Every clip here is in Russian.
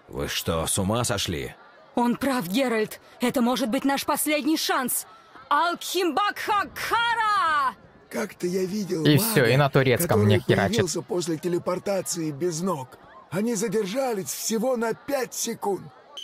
Вы что, с ума сошли? Он прав, Геральт. Это может быть наш последний шанс. Алкхимбакхакхара! Как-то я видел И мага, все, и на турецком мне который херачит. появился после телепортации без ног. Они задержались всего на 5 секунд.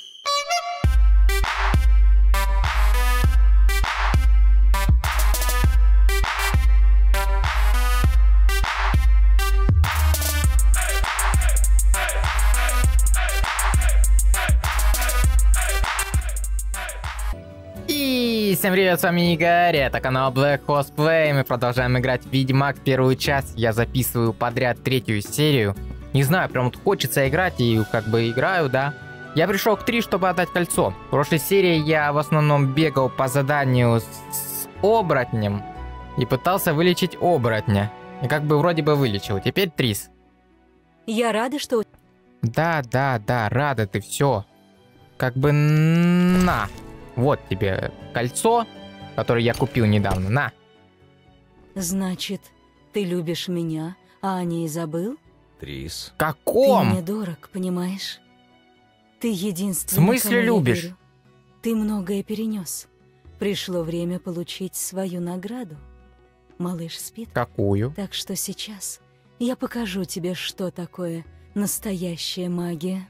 И всем привет, с вами Игорь, это канал Black Horse Play, мы продолжаем играть в Ведьмак первую часть, я записываю подряд 3-ю серию, не знаю, прям вот хочется играть и как бы играю, да. Я пришел к 3, чтобы отдать кольцо. В прошлой серии я в основном бегал по заданию с оборотнем и пытался вылечить оборотня, и как бы вроде бы вылечил, теперь Трис. Я рада, что... Да, рада ты, все. Как бы на. Вот тебе кольцо, которое я купил недавно, на. Значит, ты любишь меня, а о ней забыл? Трис. Ты Каком? мне дорог, понимаешь? Ты единственный, В смысле кому я любишь? верю. Ты многое перенес. Пришло время получить свою награду. Малыш спит, Какую? так что сейчас я покажу тебе, что такое настоящая магия.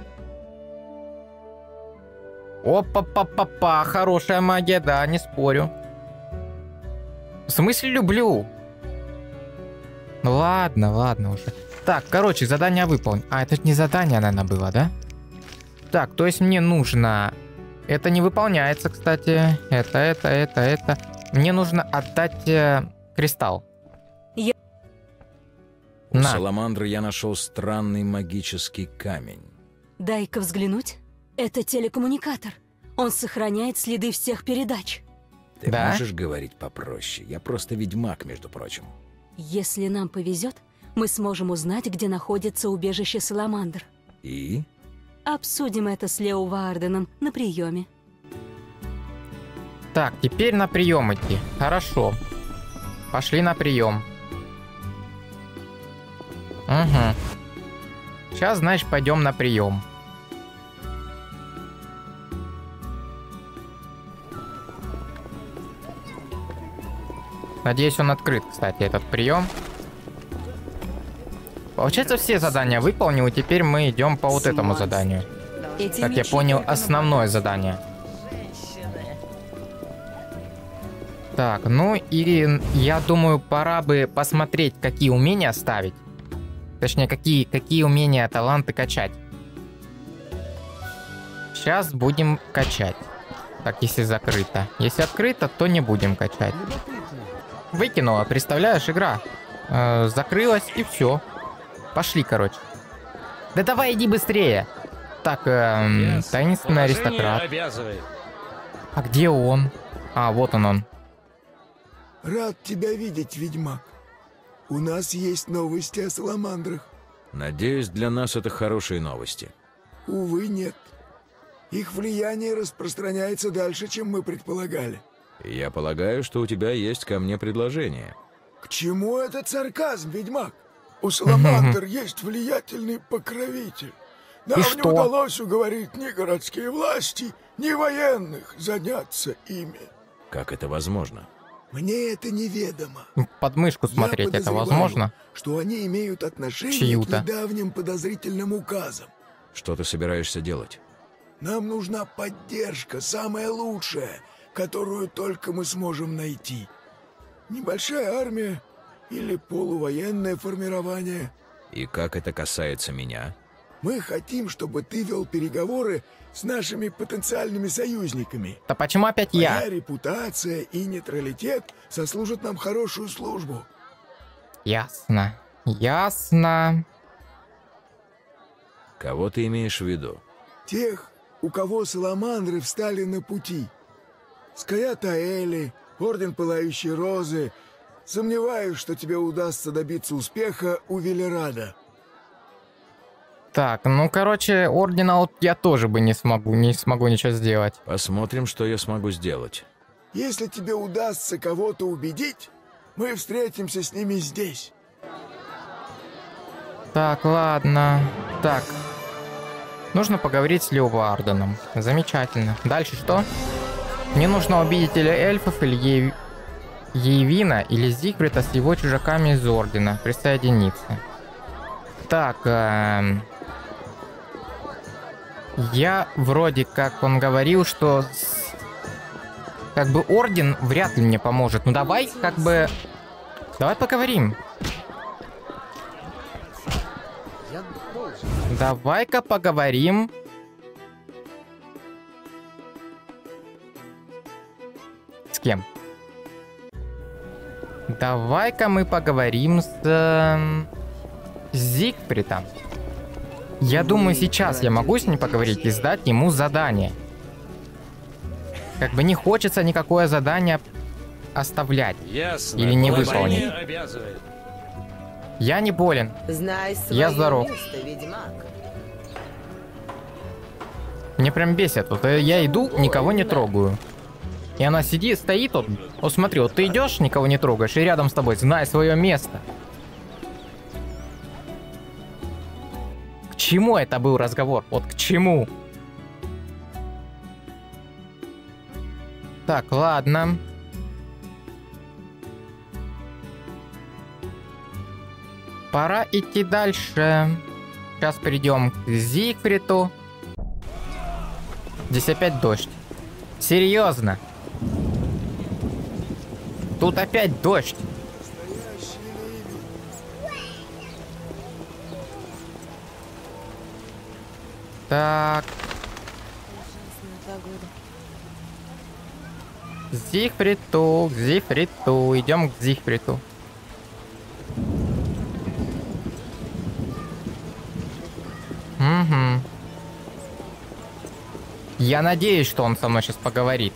Опа-па-па-па, хорошая магия, да, не спорю. В смысле люблю? Ну ладно уже. Так, короче, задание выполнить. А, это же не задание, наверное, было, да? Так, то есть мне нужно... Это не выполняется, кстати. Это. Мне нужно отдать кристалл. Я- У На. Саламандры я нашел странный магический камень. Дай-ка взглянуть. Это телекоммуникатор. Он сохраняет следы всех передач. Ты Да? можешь говорить попроще? Я просто ведьмак, между прочим. Если нам повезет, мы сможем узнать, где находится убежище Саламандр. И? Обсудим это с Лео Ваарденом на приеме. Так, теперь на прием идти. Хорошо. Пошли на прием. Угу. Сейчас, значит, пойдем на прием. Надеюсь, он открыт, кстати, этот прием. Получается, все задания выполнил, и теперь мы идем по вот этому заданию. Как я понял, основное задание. Так, ну и я думаю, пора бы посмотреть, какие умения ставить. Точнее, какие умения, таланты качать. Сейчас будем качать. Так, если закрыто. Если открыто, то не будем качать. Выкинула, представляешь, игра. Закрылась и все. Пошли, короче. Да давай, иди быстрее. Так, таинственный аристократ. А где он? А, вот он. Рад тебя видеть, ведьмак. У нас есть новости о саламандрах. Надеюсь, для нас это хорошие новости. Увы, нет. Их влияние распространяется дальше, чем мы предполагали. И я полагаю, что у тебя есть ко мне предложение. К чему этот сарказм, ведьмак? У саламандр есть влиятельный покровитель. Нам не что? удалось уговорить ни городские власти, ни военных заняться ими. Как это возможно? Мне это неведомо. Под мышку смотреть Я это подозреваю, возможно? что они имеют отношение Чью-то. к недавним подозрительным указам. Что ты собираешься делать? Нам нужна поддержка, самая лучшая, которую только мы сможем найти. Небольшая армия или полувоенное формирование. И как это касается меня? Мы хотим, чтобы ты вел переговоры с нашими потенциальными союзниками. Да почему опять Твоя я? репутация и нейтралитет сослужат нам хорошую службу. Ясно. Кого ты имеешь в виду? Тех, у кого саламандры встали на пути. Скаятаэли, Орден Пылающей Розы. Сомневаюсь, что тебе удастся добиться успеха у Велерада. Так, ну короче, ордена вот я тоже бы не смогу ничего сделать. Посмотрим, что я смогу сделать. Если тебе удастся кого-то убедить, мы встретимся с ними здесь. Так, ладно. Так. Нужно поговорить с Леоварденом. Замечательно. Дальше что? Мне нужно убить или эльфов, или Ейвина, или Зигфрида с его чужаками из Ордена. Присоединиться. Так, я вроде как он говорил, что как бы Орден вряд ли мне поможет. Ну давай как бы... Давай поговорим. Давай-ка поговорим. С кем? Давай-ка мы поговорим с Зигфридом. Я думаю, сейчас я могу с ним поговорить и сдать ему задание. Как бы не хочется никакое задание оставлять. Ясно. Или не выполнить. Я не болен. Я здоров. Мне прям бесит. Вот я иду, никого не трогаю. И она сидит, стоит вот. Вот смотри, вот ты идешь, никого не трогаешь, и рядом с тобой знай свое место. К чему это был разговор? Вот к чему? Так, ладно. Пора идти дальше. Сейчас перейдем к Зигфриду. Здесь опять дождь. Серьезно? Тут опять дождь. Так. Зигфриду, к Зигфриду. Идем к Зигфриду. Угу. Я надеюсь, что он со мной сейчас поговорит.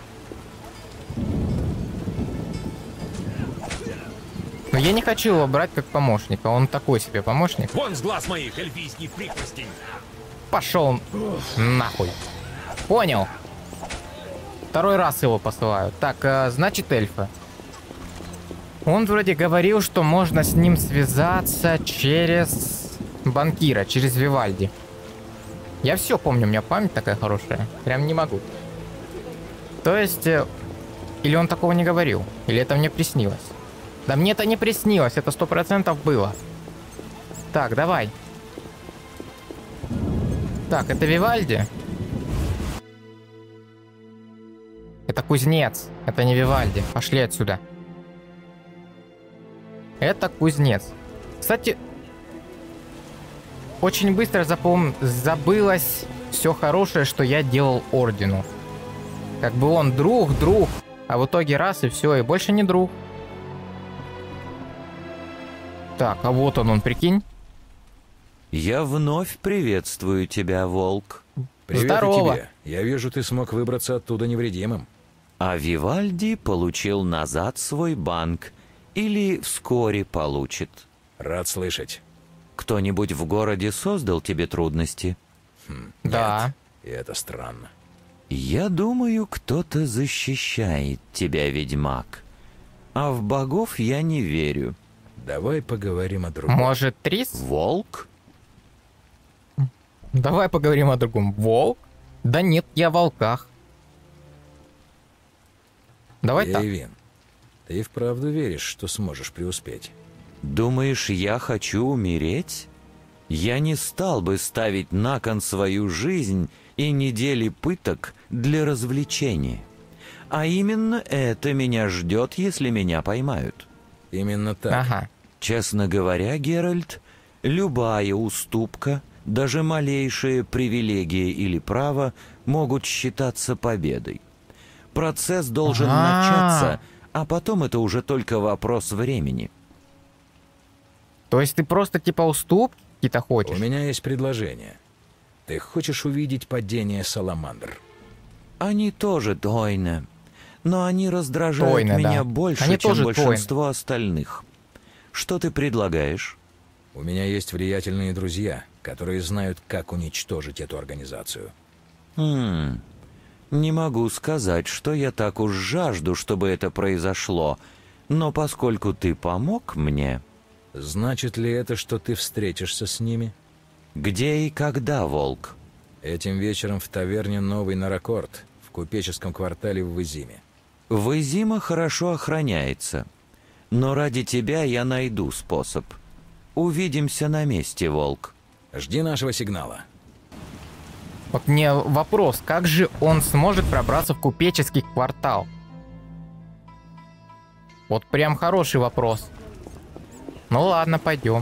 Но я не хочу его брать как помощника. Он такой себе помощник. Вон с глаз моих эльфийских прихвостей. Пошел нахуй. Понял. Второй раз его посылают. Так, значит, эльфы. Он вроде говорил, что можно с ним связаться через банкира, через Вивальди. Я все помню, у меня память такая хорошая. Прям не могу. То есть... Или он такого не говорил? Или это мне приснилось? Да мне это не приснилось, это 100% было. Так, давай. Так, это Вивальди? Это кузнец. Это не Вивальди. Пошли отсюда. Это кузнец. Кстати, очень быстро забылось все хорошее, что я делал Ордену. Как бы он друг, а в итоге раз и все, и больше не друг. Так, а вот он, прикинь. Я вновь приветствую тебя, волк. Привет Здорово. и тебе. Я вижу, ты смог выбраться оттуда невредимым. А Вивальди получил назад свой банк. Или вскоре получит. Рад слышать. Кто-нибудь в городе создал тебе трудности? Да. И это странно. Я думаю, кто-то защищает тебя, ведьмак. А в богов я не верю. Давай поговорим о другом. Может, Трис? Волк? Давай поговорим о другом. Волк? Да нет, я о волках. Давай так. Эйвин, ты вправду веришь, что сможешь преуспеть? Думаешь, я хочу умереть? Я не стал бы ставить на кон свою жизнь и недели пыток для развлечения. А именно это меня ждет, если меня поймают. Именно так. Ага. Честно говоря, Геральт, любая уступка, даже малейшая привилегия или право могут считаться победой. Процесс должен начаться, а потом это уже только вопрос времени. То есть ты просто типа уступки какие-то хочешь? У меня есть предложение. Ты хочешь увидеть падение саламандр? Они тоже тойны, но они раздражают Тойны, меня да. больше, Они чем тоже большинство остальных. Что ты предлагаешь? У меня есть влиятельные друзья, которые знают, как уничтожить эту организацию. Не могу сказать, что я так уж жажду, чтобы это произошло, но поскольку ты помог мне... Значит ли это, что ты встретишься с ними? Где и когда, волк? Этим вечером в таверне «Новый Наракорд» в купеческом квартале в Вызиме. Вызима хорошо охраняется. Но ради тебя я найду способ. Увидимся на месте, Волк. Жди нашего сигнала. Вот мне вопрос, как же он сможет пробраться в купеческий квартал? Вот прям хороший вопрос. Ну ладно, пойдем.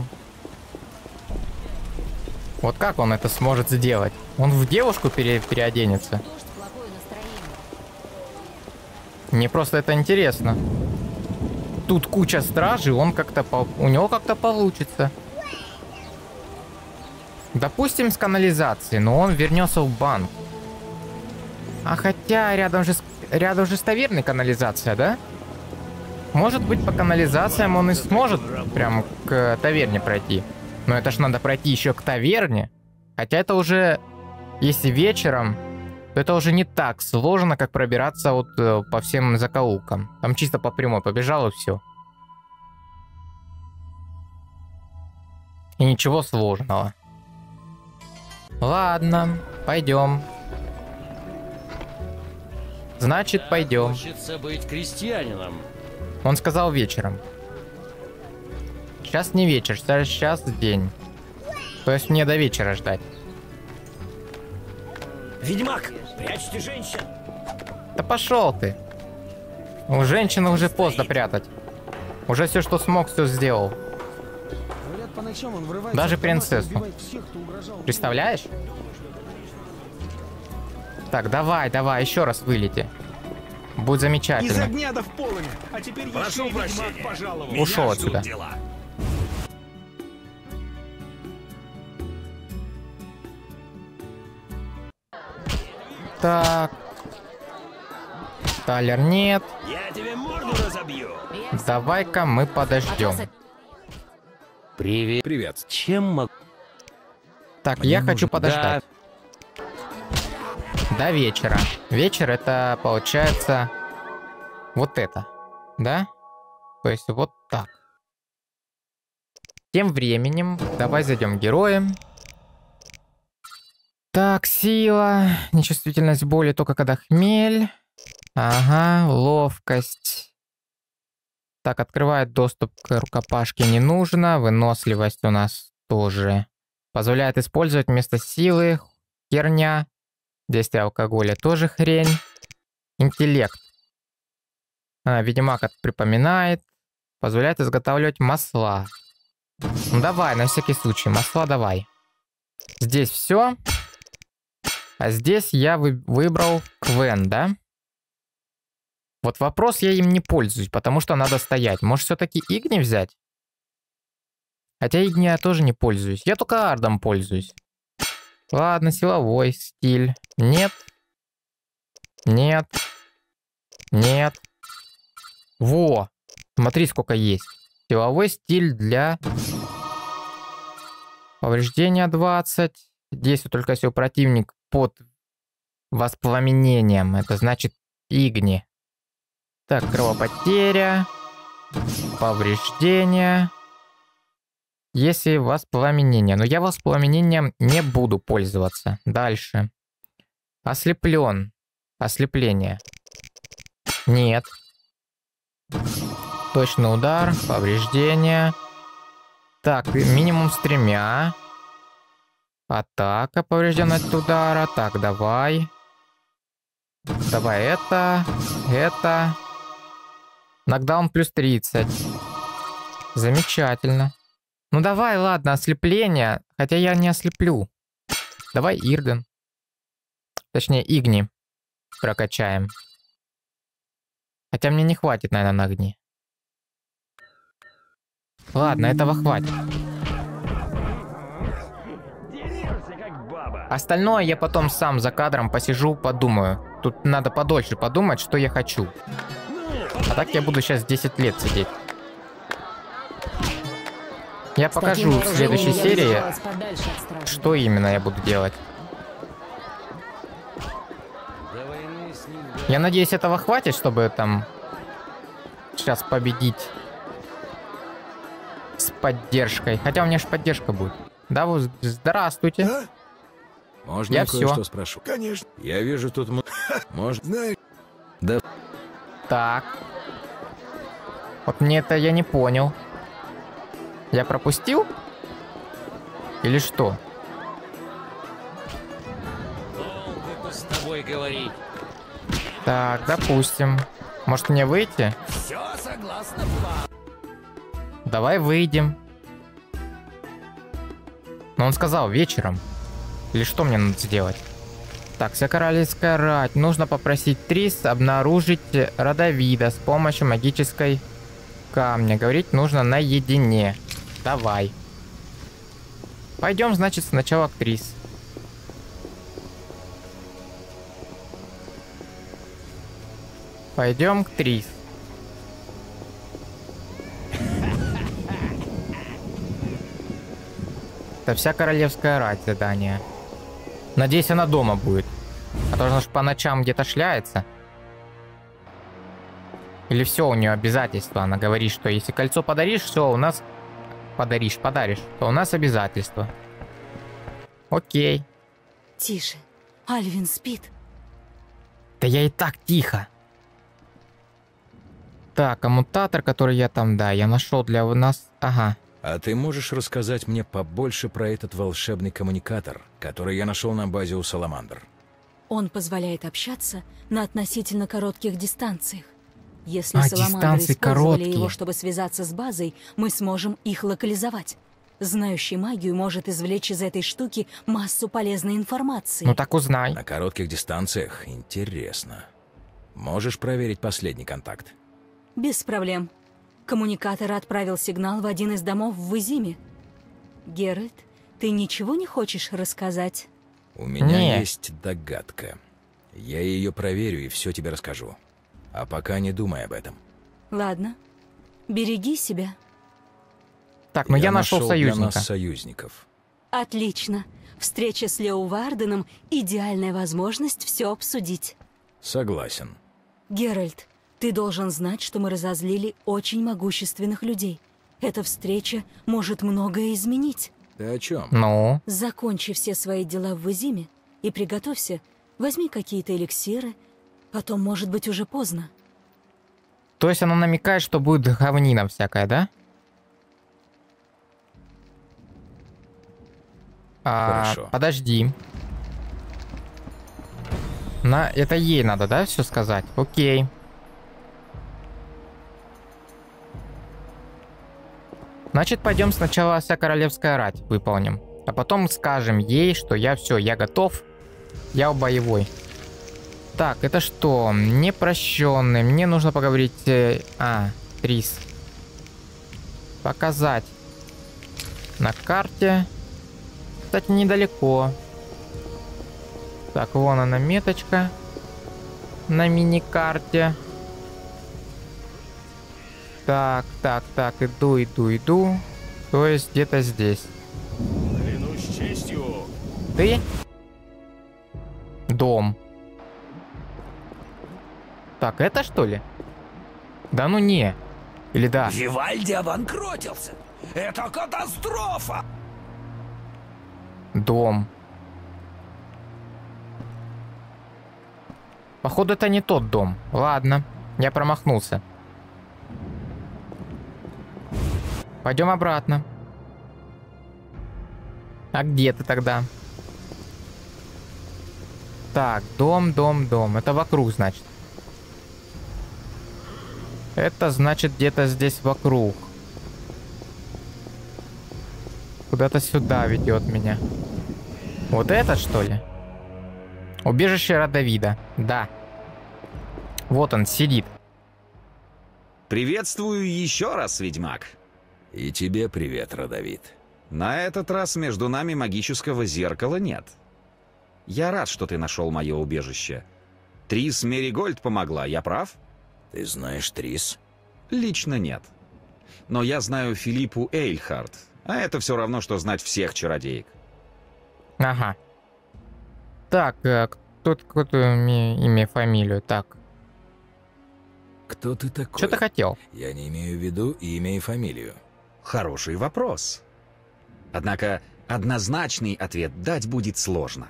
Вот как он это сможет сделать? Он в девушку переоденется? Мне просто это интересно. Тут куча стражей, он как-то у него как-то получится. Допустим, с канализацией, но он вернется в банк. А хотя рядом же с таверной канализация, да? Может быть, по канализациям он и сможет прям к таверне пройти. Но это ж надо пройти еще к таверне. Хотя это уже, если вечером, то это уже не так сложно, как пробираться вот по всем закоулкам. Там чисто по прямой побежал и все. И ничего сложного. Ладно, пойдем. Значит, пойдем. Хочется быть крестьянином. Он сказал вечером. Сейчас не вечер, сейчас день. То есть мне до вечера ждать. Ведьмак, прячьте женщин. Да пошел ты. У женщины уже поздно прятать. Уже все, что смог, все сделал. Даже принцессу. Представляешь? Так, давай, еще раз вылети. Будет замечательно. Из огня да в полыми. А теперь еще и ведьмак пожаловал. Ушел отсюда. Так. Талер нет. Я тебе морду разобью. Давай-ка мы подождем. Привет. Привет. Чем могу? Так, я хочу подождать. До вечера. Вечер это получается вот это, да? То есть вот так. Тем временем давай зайдем героем. Так, сила, нечувствительность боли только когда хмель. Ага, ловкость. Так, открывает доступ к рукопашке не нужно. Выносливость у нас тоже. Позволяет использовать вместо силы херня. Действие алкоголя тоже хрень. Интеллект. Ведьмак припоминает. Позволяет изготавливать масла. Ну давай, на всякий случай, масла давай. Здесь все. А здесь я выбрал Квен, да? Вот вопрос, я им не пользуюсь, потому что надо стоять. Может, все-таки Игни взять? Хотя Игни я тоже не пользуюсь. Я только Ардом пользуюсь. Ладно, силовой стиль. Нет. Нет. Нет. Во! Смотри, сколько есть. Силовой стиль для... Повреждения 20. Действует только если противник под воспламенением. Это значит Игни. Так, кровопотеря. Повреждения. Если воспламенение. Но я воспламенением не буду пользоваться. Дальше. Ослеплен. Ослепление. Нет. Точный удар. Повреждение. Так, минимум с 3. Атака повреждена от удара. Так, давай. Давай это. Это. Нокдаун плюс 30. Замечательно. Ну давай, ладно, ослепление. Хотя я не ослеплю. Давай Ирден. Точнее, Игни. Прокачаем. Хотя мне не хватит, наверное, на огни. Ладно, этого хватит. Остальное я потом сам за кадром посижу, подумаю. Тут надо подольше подумать, что я хочу. А так я буду сейчас 10 лет сидеть. Я покажу в следующей серии, что именно я буду делать. Я надеюсь, этого хватит, чтобы там сейчас победить с поддержкой. Хотя у меня же поддержка будет. Да, вот, здравствуйте. Можно Я я кое-что всё. спрошу? Конечно, Я вижу тут... Может... знаешь, Да, Так. Вот мне это я не понял. Я пропустил? Или что? Долго с тобой говорить. Так, допустим. Может мне выйти? Все согласно плану. Давай выйдем. Но он сказал вечером. Или что мне надо сделать? Так, вся королевская рать. Нужно попросить Трис обнаружить Родовида с помощью магической камня. Говорить нужно наедине. Давай. Пойдем, значит, сначала к Трис. Пойдем к Трис. Это вся королевская рать задание. Надеюсь, она дома будет. А то она ж по ночам где-то шляется. Или все у нее обязательства. Она говорит, что если кольцо подаришь, все, у нас... подаришь, то у нас обязательства. Окей. Тише. Альвин спит. Да я и так тихо. Так, коммутатор, который я там, да, я нашел для нас... Ага. а ты можешь рассказать мне побольше про этот волшебный коммуникатор, который я нашел на базе у Саламандр? Он позволяет общаться на относительно коротких дистанциях. Если А, Саламандры дистанции использовали короткие. его, чтобы связаться с базой, мы сможем их локализовать. Знающий магию может извлечь из этой штуки массу полезной информации. Ну так узнай. На коротких дистанциях? Интересно. Можешь проверить последний контакт? Без проблем. Коммуникатор отправил сигнал в один из домов в Изиме. Геральт, ты ничего не хочешь рассказать? У меня Не. есть догадка. Я ее проверю и все тебе расскажу. А пока не думай об этом. Ладно. Береги себя. Так, ну я нашел для союзника. нас союзников. Отлично. Встреча с Лео Варденом – идеальная возможность все обсудить. Согласен. Геральт, ты должен знать, что мы разозлили очень могущественных людей. Эта встреча может многое изменить. Ты о чем? Ну, Закончи все свои дела в Изиме и приготовься. Возьми какие-то эликсиры, потом, может быть, уже поздно. то есть она намекает, что будет говнина всякая, да? Хорошо. Подожди. Это ей надо, да, все сказать? Окей. Значит, пойдем сначала вся королевская рать выполним. А потом скажем ей, что я готов. Я боевой. Так, это что? Непрощенный. Мне нужно поговорить... Трис. Показать. На карте. Кстати, недалеко. Так, вон она меточка. На мини-карте. Так, иду. То есть где-то здесь. Клянусь честью. Ты? Дом. Так, это что ли? Да ну не. Или да? Вивальди обанкротился. Это катастрофа. Дом. Походу, это не тот дом. Ладно, я промахнулся. Пойдем обратно. А где ты тогда? Так, дом. Это вокруг, значит. Это значит где-то здесь вокруг. Куда-то сюда ведет меня. Вот это, что ли? Убежище Родовида. Да. Вот он сидит. Приветствую еще раз, ведьмак. И тебе привет, Родовид. На этот раз между нами магического зеркала нет. Я рад, что ты нашел мое убежище. Трис Меригольд помогла, я прав? Ты знаешь Трис? Лично нет. Но я знаю Филиппу Эйльхард, а это все равно, что знать всех чародеек. Ага. Так, кто имя, фамилию? Так. Кто ты такой? Что ты хотел? Я не имею в виду имя и фамилию. Хороший вопрос. Однако однозначный ответ дать будет сложно.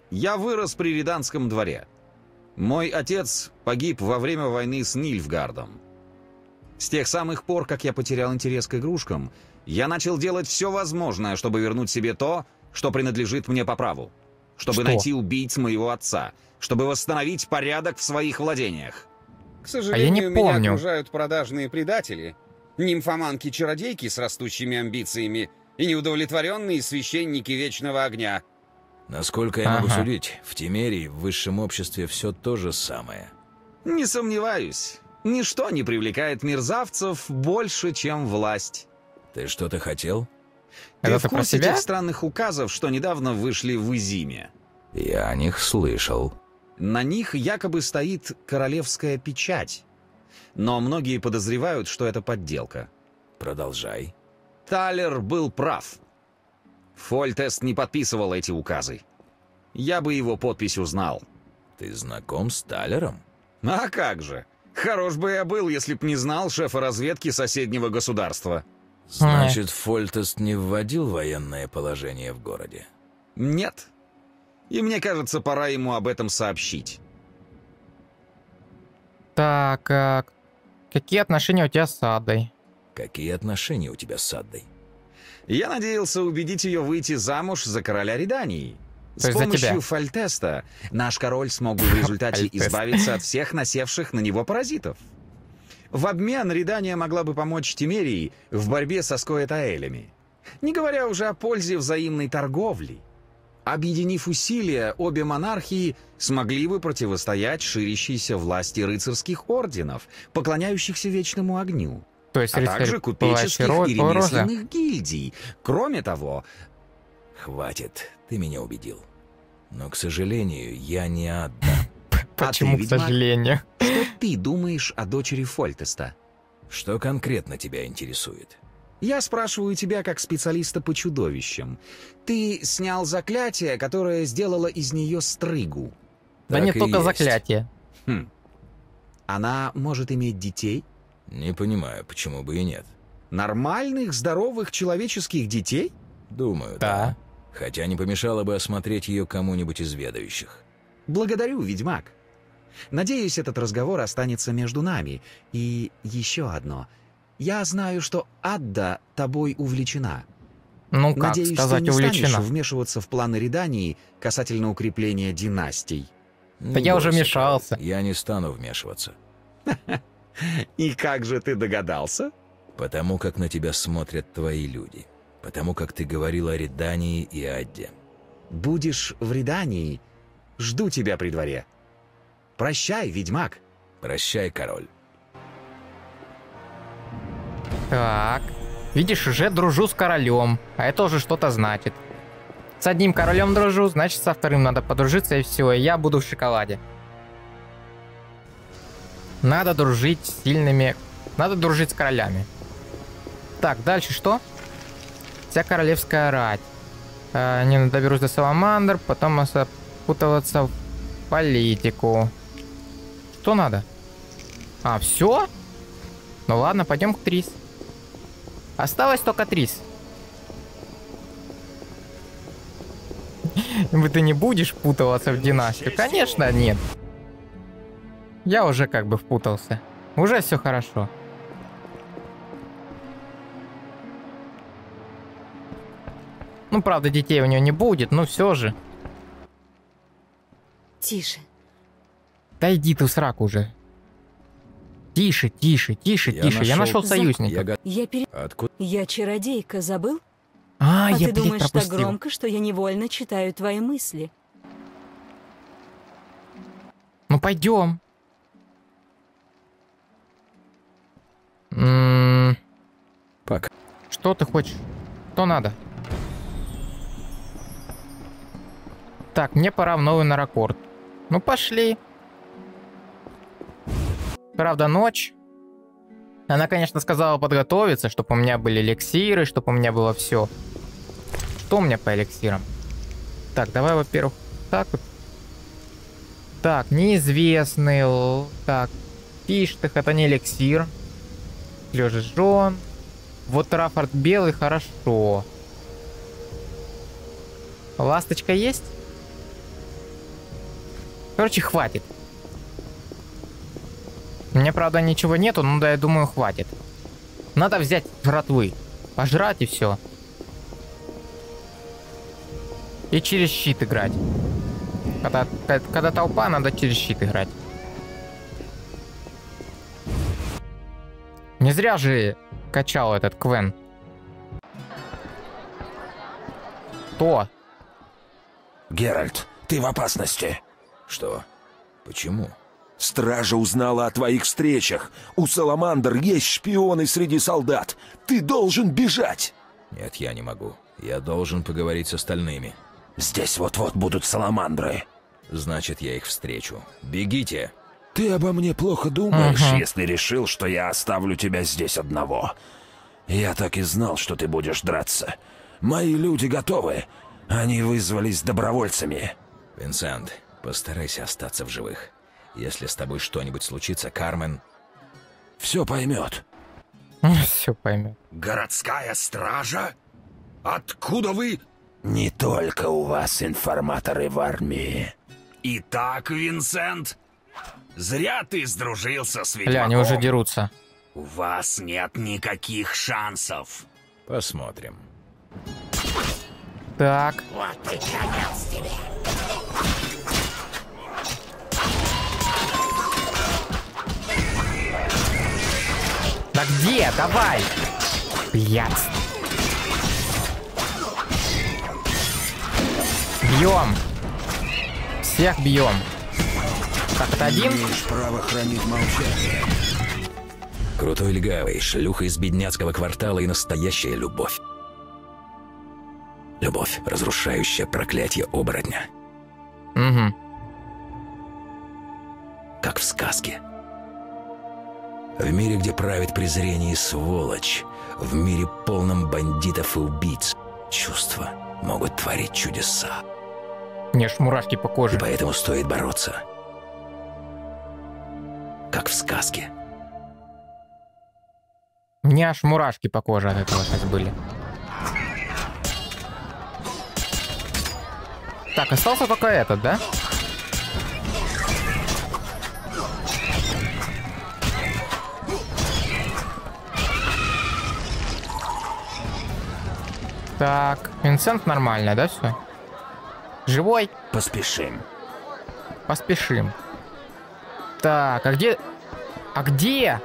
Я вырос при Риданском дворе. Мой отец погиб во время войны с Нильфгардом. С тех самых пор, как я потерял интерес к игрушкам, я начал делать все возможное, чтобы вернуть себе то, что принадлежит мне по праву. Чтобы найти убийц моего отца. Чтобы восстановить порядок в своих владениях. К сожалению, меня окружают продажные предатели, нимфоманки-чародейки с растущими амбициями и неудовлетворенные священники Вечного Огня. Насколько я могу судить, в Тимерии, в высшем обществе все то же самое. Не сомневаюсь. Ничто не привлекает мерзавцев больше, чем власть. Ты что-то хотел? Ты в курсе тех странных указов, что недавно вышли в Изиме? Я о них слышал. На них якобы стоит королевская печать. Но многие подозревают, что это подделка. Продолжай. Талер был прав. Фольтест не подписывал эти указы. Я бы его подпись узнал. Ты знаком с Талером? А как же. Хорош бы я был, если б не знал шефа разведки соседнего государства. Значит, Фольтест не вводил военное положение в городе? Нет. И мне кажется, пора ему об этом сообщить. Так, какие отношения у тебя с Аддой? Какие отношения у тебя с Аддой? Я надеялся убедить ее выйти замуж за короля Ридании. С помощью Фольтеста наш король смог бы в результате избавиться от всех насевших на него паразитов. В обмен Ридания могла бы помочь Тимерии в борьбе со Скоэтаэлями. Не говоря уже о пользе взаимной торговли. Объединив усилия, обе монархии смогли бы противостоять ширящейся власти рыцарских орденов, поклоняющихся Вечному Огню. То есть а также купеческих и ремесленных гильдий. Кроме того... Хватит, ты меня убедил. Но, к сожалению, я не Адда. Почему, к сожалению? Что ты думаешь о дочери Фольтеста? Что конкретно тебя интересует? Я спрашиваю тебя как специалиста по чудовищам. Ты снял заклятие, которое сделало из нее стрыгу. Да не только заклятие. Она может иметь детей? Не понимаю, почему бы и нет. Нормальных, здоровых человеческих детей? Думаю, да. Хотя не помешало бы осмотреть ее кому-нибудь из ведающих. Благодарю, ведьмак. Надеюсь, этот разговор останется между нами. И еще одно. Я знаю, что Адда тобой увлечена. Ну как Надеюсь, сказать, ты не увлечена? станешь вмешиваться в планы Ридании касательно укрепления династий. Да я уже мешался. Я не стану вмешиваться. И как же ты догадался? Потому как на тебя смотрят твои люди. Потому как ты говорил о Ридании и Адде. Будешь в Ридании, жду тебя при дворе. Прощай, ведьмак. Прощай, король. Так, видишь, уже дружу с королем, а это уже что-то значит. С одним королем дружу, значит со вторым надо подружиться, и все, и я буду в шоколаде. Надо дружить с сильными... Надо дружить с королями. Так, дальше что? Вся королевская рать. Не доберусь до Саламандр, потом запутываться в политику. Что надо? А, все? Ну ладно, пойдем к Трис. Осталось только Трис. Ты не будешь впутываться в династию? Конечно, нет. Я уже как бы впутался. Уже все хорошо. Ну, правда, детей у нее не будет, но все же. Тише. Да иди ты в сраку уже. Тише, тише, тише, тише. Я нашел союзника. Откуда? Я чародейка, забыл? А я, ты думаешь пропустил. так громко, что я невольно читаю твои мысли. Ну, пойдем. Пока. Что ты хочешь? Что надо? Так, мне пора в новый Наракорд. Ну, пошли. Правда, ночь. Она, конечно, сказала подготовиться, чтобы у меня были эликсиры, чтобы у меня было все. Что у меня по эликсирам? Так, давай, во-первых, так вот. Так, неизвестный. Так, Фиштах, это не эликсир. Лежежон. Вот Рафорд белый, хорошо. Ласточка есть? Короче, хватит. У меня, правда, ничего нету, но да, я думаю, хватит. Надо взять жратвы. Пожрать и все. И через щит играть. Когда толпа, надо через щит играть. Не зря же качал этот Квен. Кто? Геральт, ты в опасности. Что? Почему? Стража узнала о твоих встречах. У Саламандр есть шпионы среди солдат. Ты должен бежать. Нет, я не могу. Я должен поговорить с остальными. Здесь вот-вот будут Саламандры. Значит, я их встречу. Бегите! Ты обо мне плохо думаешь, если решил, что я оставлю тебя здесь одного. Я так и знал, что ты будешь драться. Мои люди готовы. Они вызвались добровольцами. Винсент, постарайся остаться в живых. Если с тобой что-нибудь случится, Кармен... Все поймет. Все поймет. Городская стража? Откуда вы? Не только у вас информаторы в армии. Итак, Винсент, зря ты сдружился с ведьмаком. Бля, они уже дерутся. У вас нет никаких шансов. Посмотрим. Так. Вот и конец тебе. Да где? Давай! Блядь. Бьем. Всех бьем. Так, это один? Имеешь право хранить молчание. Крутой легавый, шлюха из бедняцкого квартала и настоящая любовь. Любовь, разрушающая проклятие оборотня. Угу. Как в сказке. В мире, где правит презрение и сволочь, в мире полном бандитов и убийц, чувства могут творить чудеса. Мне аж мурашки по коже. И поэтому стоит бороться. Как в сказке. Мне аж мурашки по коже от этого сейчас были. Так, остался только этот, да? Так, Винсент нормально, да, все? Живой? Поспешим. Поспешим. Так, а где... А где?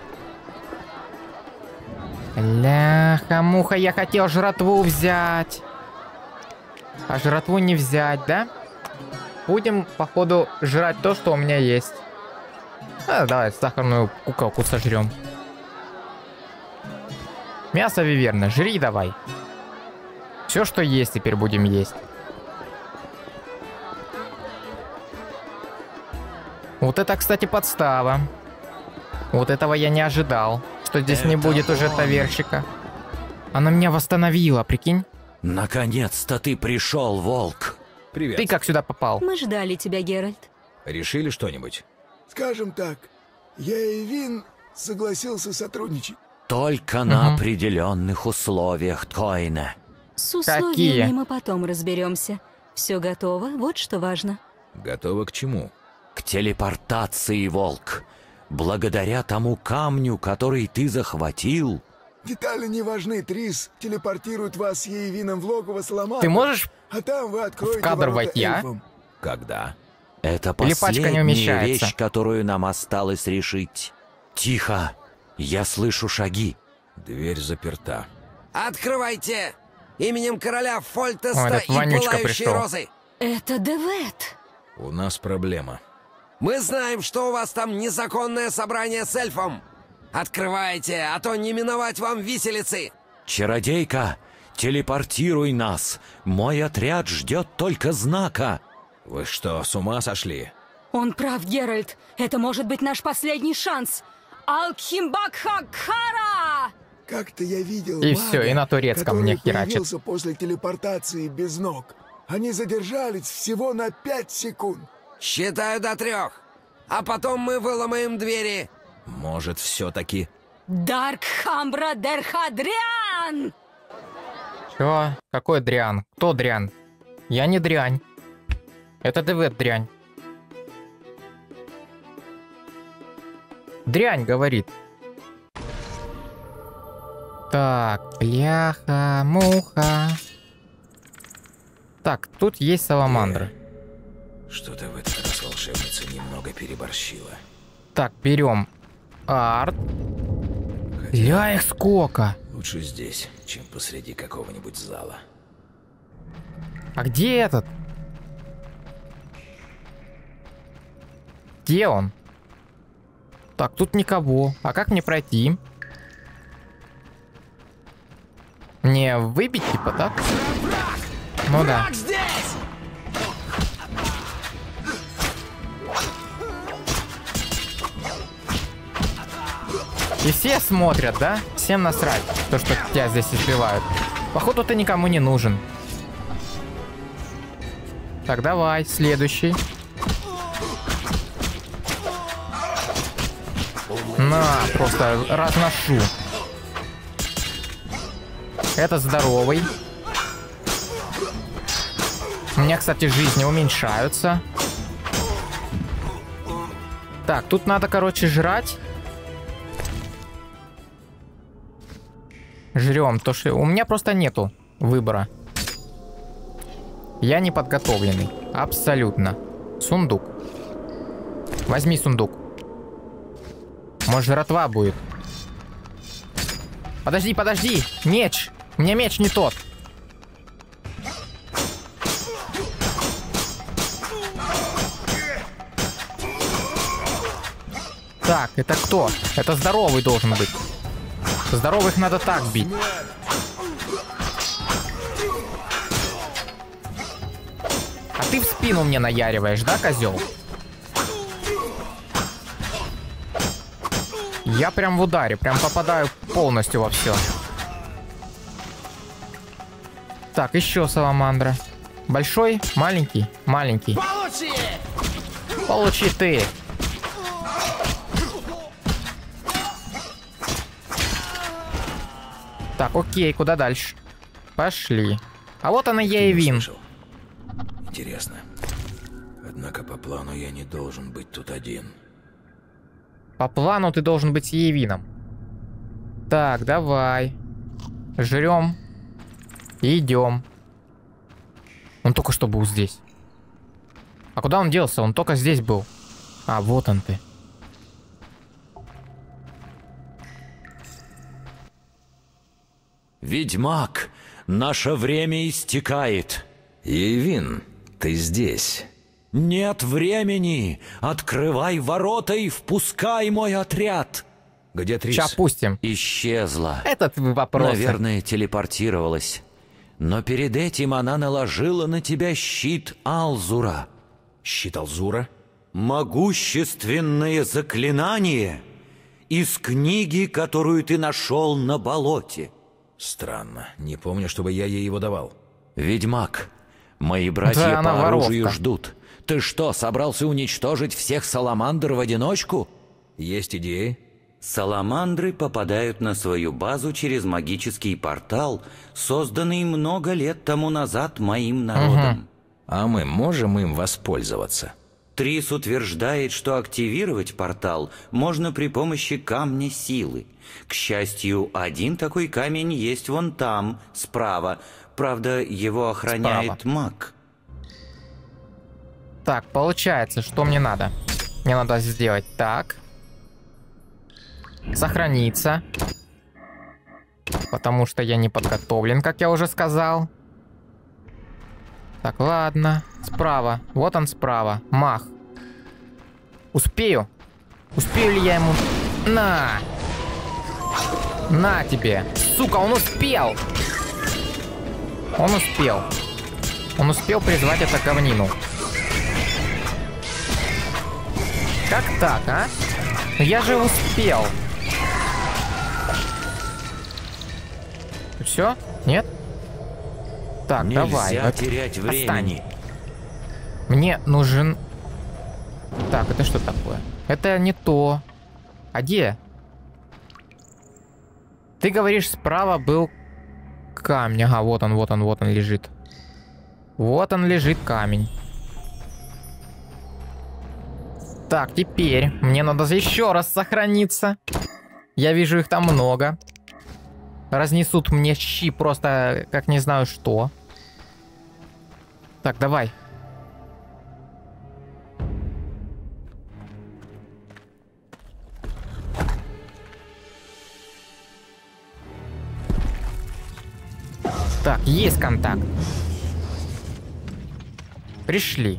Ляха-муха, я хотел жратву взять. А жратву не взять, да? Будем, походу, жрать то, что у меня есть. Давай сахарную куколку сожрем. Мясо виверна, жри давай. Все, что есть, теперь будем есть. Вот это, кстати, подстава. Вот этого я не ожидал. Что здесь не будет уже таверщика. Она меня восстановила, прикинь. Наконец-то ты пришел, волк. Привет. Ты как сюда попал? Мы ждали тебя, Геральт. Решили что-нибудь? Скажем так, я и Вин согласился сотрудничать. Только на определенных условиях, Тойне. С условиями мы потом разберемся. Все готово, вот что важно. Готово к чему? К телепортации, волк. Благодаря тому камню, который ты захватил. Детали не важны, Трис телепортирует вас с Ейвином в логово Саламандр. Ты можешь а там вы откроете в кадр войти, эльфам. Когда? Это Или пачка не последняя умещается? вещь, которую нам осталось решить. Тихо, я слышу шаги. Дверь заперта. Открывайте! Именем короля Фольтеста этот и вонючка Пылающей пришел. Розы. Это Девет. У нас проблема. Мы знаем, что у вас там незаконное собрание с эльфом. Открывайте, а то не миновать вам виселицы. Чародейка, телепортируй нас. Мой отряд ждет только знака. Вы что, с ума сошли? Он прав, Геральт. Это может быть наш последний шанс. Алкхимбакхакхара! Как-то я видел И мага, все, и на турецком который мне херачит. появился после телепортации без ног. Они задержались всего на 5 секунд. Считаю до 3. А потом мы выломаем двери. Может, все-таки... Даркхамбра Дерхадриан! Чё? Какой дрян? Кто дрян? Я не дрянь. Это Девет дрянь. Дрянь говорит. Так, бляха, муха. Так, тут есть саламандры. Что-то в этот раз волшебница немного переборщила. Так, берем арт. Ля их сколько. Лучше здесь, чем посреди какого-нибудь зала. А где этот? Где он? Так, тут никого. А как мне пройти? Мне выбить, типа, так? Ну да. И все смотрят, да? Всем насрать, то, что тебя здесь избивают. Походу, ты никому не нужен. Так, давай, следующий. На, просто разношу. Это здоровый. У меня, кстати, жизни уменьшаются. Так, тут надо, короче, жрать. Жрем то, что... У меня просто нету выбора. Я не подготовленный. Абсолютно. Сундук. Возьми сундук. Может, жратва будет. Подожди, подожди. Меч. У меня меч не тот. Так, это кто? Это здоровый должен быть. Здоровых надо так бить. А ты в спину мне наяриваешь, да, козел? Я прям в ударе, прям попадаю полностью во все. Так, еще саламандра. Большой, маленький, маленький. Получи ты. Так, окей, куда дальше? Пошли. А вот она, я и Вин. Интересно. Однако по плану я не должен быть тут один. По плану ты должен быть с Евином. Так, давай. Жрем. И идем. Он только что был здесь. А куда он делся? Он только здесь был. А, вот он ты. Ведьмак, наше время истекает. Евин, ты здесь. Нет времени. Открывай ворота и впускай мой отряд. Где Трис? Сейчас пустим. Исчезла. Этот вопрос. Наверное, телепортировалась. Но перед этим она наложила на тебя щит Алзура. Щит Алзура? Могущественное заклинание из книги, которую ты нашел на болоте. Странно. Не помню, чтобы я ей его давал. Ведьмак, мои братья Да, по оружию воровка. ждут. Ты что, собрался уничтожить всех саламандр в одиночку? Есть идеи? Саламандры попадают на свою базу через магический портал, созданный много лет тому назад моим народом. А мы можем им воспользоваться? Трис утверждает, что активировать портал можно при помощи камня силы. К счастью, один такой камень есть вон там, справа. Правда, его охраняет маг. Так, получается, что мне надо? Мне надо сделать так. Сохраниться. Потому что я не подготовлен, как я уже сказал. Так, ладно. Справа. Вот он справа. Мах. Успею? Успею ли я ему... На! На тебе! Сука, он успел! Он успел. Он успел призвать эту говнину. Как так, а? Я же успел. Все? Нет? Так, Нельзя давай. терять времени. Мне нужен... Так, это что такое? Это не то. А где? Ты говоришь, справа был камень. Ага, вот он лежит. Вот он лежит, камень. Так, теперь мне надо еще раз сохраниться. Я вижу, их там много. Разнесут мне щи просто как не знаю что. Так, давай. Так, есть контакт. Пришли.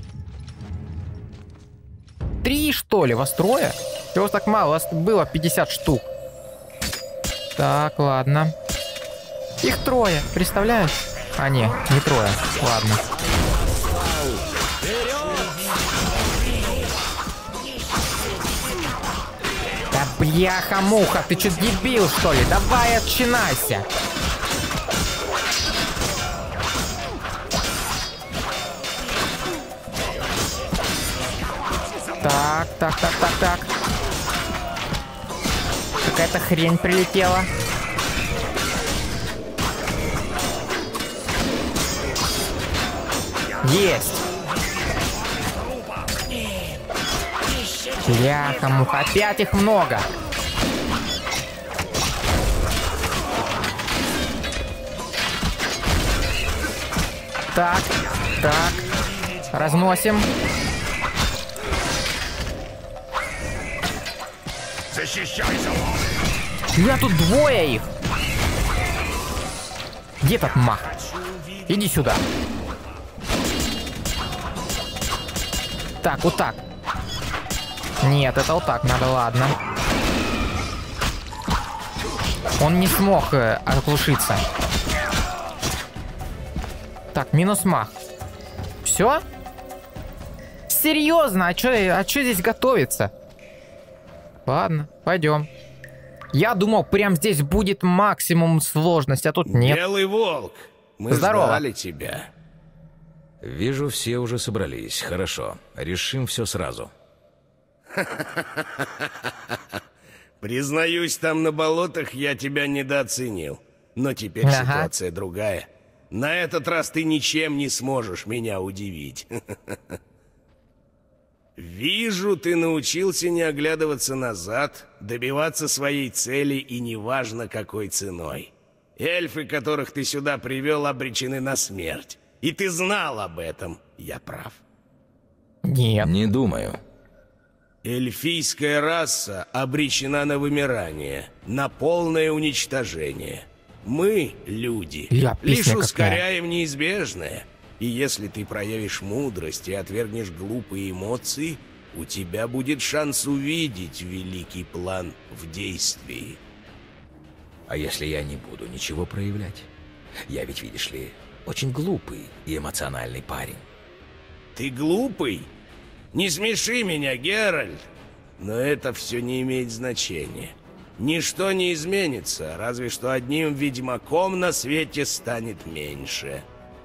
3, что ли? Вас трое? Чего так мало? У вас было 50 штук. Так, ладно. Их 3, представляешь? А, не 3. Ладно. Да бляха-муха, ты чё, дебил, что ли? Давай отчинайся. Так. Какая-то хрень прилетела. Есть. Бляха-муха, опять их много. Так. Разносим. Защищайся! Я тут 2 их. Где этот мах? Иди сюда. Так, вот так. Нет, это вот так надо, ладно. Он не смог оглушиться. Так, минус мах. Все? Серьезно? А чё здесь готовится? Ладно, пойдем. Я думал, прям здесь будет максимум сложности, а тут нет. Белый волк, мы ждали тебя. Вижу, все уже собрались. Хорошо, решим все сразу. Признаюсь, там на болотах я тебя недооценил. Но теперь ситуация другая. На этот раз ты ничем не сможешь меня удивить. Вижу, ты научился не оглядываться назад, добиваться своей цели и неважно какой ценой. Эльфы, которых ты сюда привел, обречены на смерть. И ты знал об этом. Я прав? Нет. Не думаю. Эльфийская раса обречена на вымирание, на полное уничтожение. Мы, люди, лишь ускоряем неизбежное. И если ты проявишь мудрость и отвергнешь глупые эмоции, у тебя будет шанс увидеть великий план в действии. А если я не буду ничего проявлять? Я ведь, видишь ли, очень глупый и эмоциональный парень. Ты глупый? Не смеши меня, Геральт. Но это все не имеет значения. Ничто не изменится, разве что одним ведьмаком на свете станет меньше.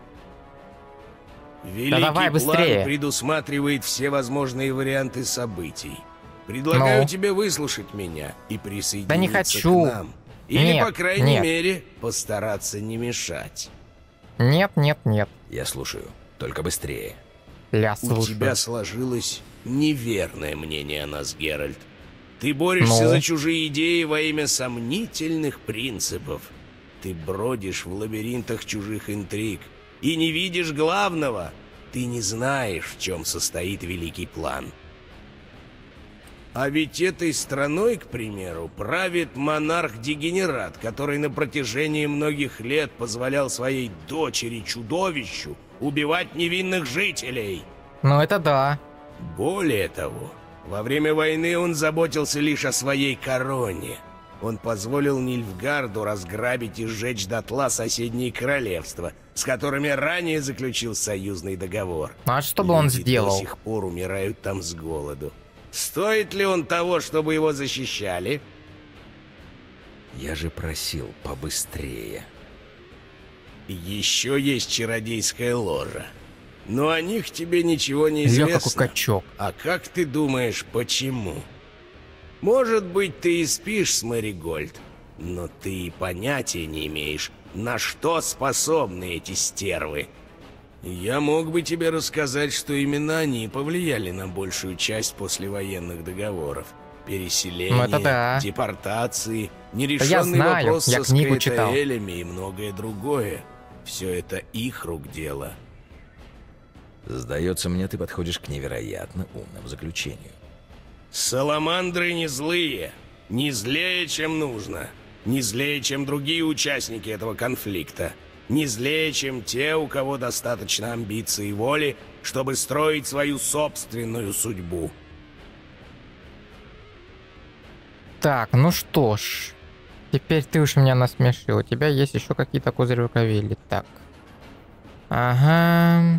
Великий план предусматривает все возможные варианты событий. Предлагаю тебе выслушать меня и присоединиться к нам. Или, по крайней мере, постараться не мешать. Нет. Я слушаю, только быстрее. У тебя сложилось неверное мнение о нас, Геральт. Ты борешься за чужие идеи во имя сомнительных принципов. Ты бродишь в лабиринтах чужих интриг и не видишь главного. Ты не знаешь, в чем состоит великий план. А ведь этой страной, к примеру, правит монарх-дегенерат, который на протяжении многих лет позволял своей дочери-чудовищу убивать невинных жителей. Ну это да. Более того, во время войны он заботился лишь о своей короне. Он позволил Нильфгарду разграбить и сжечь дотла соседние королевства, с которыми ранее заключил союзный договор. А что бы он сделал? До сих пор умирают там с голоду. Стоит ли он того, чтобы его защищали? Я же просил побыстрее. Еще есть чародейская ложа. Но о них тебе ничего не известно. Я как качок. А как ты думаешь, почему? Может быть, ты и спишь с Маригольд, но ты и понятия не имеешь, на что способны эти стервы. Я мог бы тебе рассказать, что именно они повлияли на большую часть послевоенных договоров. Переселение, депортации, нерешенный вопрос со скритоэлями и многое другое. Все это их рук дело. Сдается мне, ты подходишь к невероятно умному заключению. Саламандры не злые, не злее, чем нужно, не злее, чем другие участники этого конфликта, не злее, чем те, у кого достаточно амбиций и воли, чтобы строить свою собственную судьбу. Так, ну что ж. Теперь ты уж меня насмешил. У тебя есть еще какие-то козыри в рукаве или так? Ага.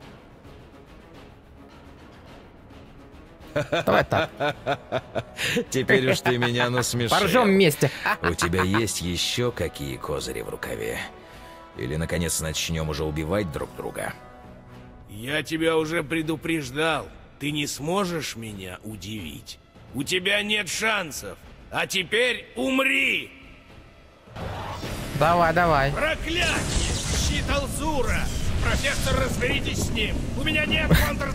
Давай так. Теперь уж ты меня насмешил. Поржем вместе. У тебя есть еще какие козыри в рукаве? Или, наконец, начнем уже убивать друг друга? Я тебя уже предупреждал. Ты не сможешь меня удивить. У тебя нет шансов. А теперь умри! Давай, давай. Проклятье! Щит Алзура! Профессор, разберитесь с ним! У меня нет контр...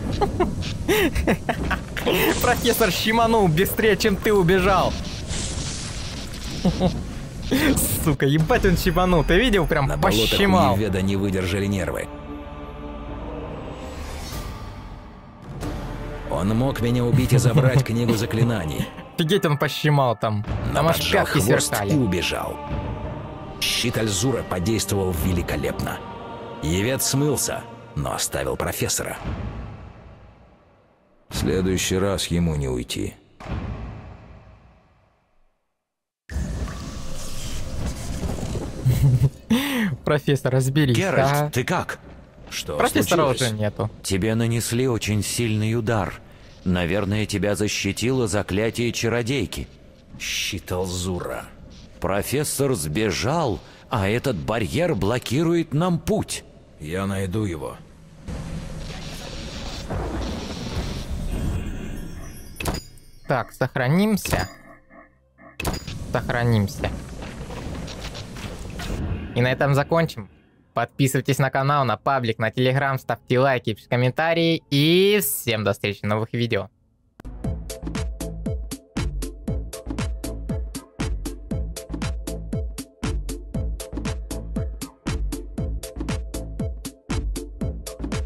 Профессор щеманул быстрее, чем ты убежал. Сука, ебать он щеманул. Ты видел? Прям на пощемал. На болотах не выдержали нервы. Он мог меня убить и забрать книгу заклинаний. Офигеть, он пощемал там. Там аж пятки сверкали. И убежал. Щит Альзура подействовал великолепно. Евет смылся, но оставил профессора. В следующий раз ему не уйти. Профессор, разберись. Геральт, ты как? Что профессора случилось? уже нету. Тебе нанесли очень сильный удар. Наверное, тебя защитило заклятие чародейки. Щит Алзура. Профессор сбежал, а этот барьер блокирует нам путь. Я найду его. Так, сохранимся. Сохранимся. И на этом закончим. Подписывайтесь на канал, на паблик, на телеграм, ставьте лайки, пишите комментарии. И всем до встречи в новых видео.